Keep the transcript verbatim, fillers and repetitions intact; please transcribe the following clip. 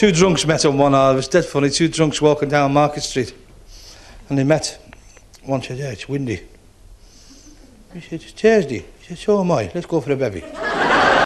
Two drunks met on one hour. It was dead funny. Two drunks walking down Market Street. And they met. One said, yeah, it's windy. He said, it's Thursday. He said, so am I. Let's go for a bevy.